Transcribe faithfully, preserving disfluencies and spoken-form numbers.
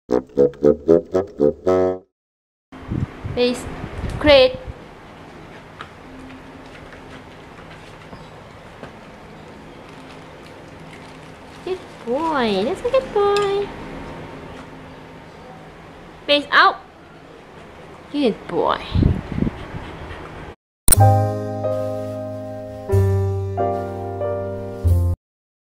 Face. Crate. Good boy. That's a good boy. Face out. Good boy.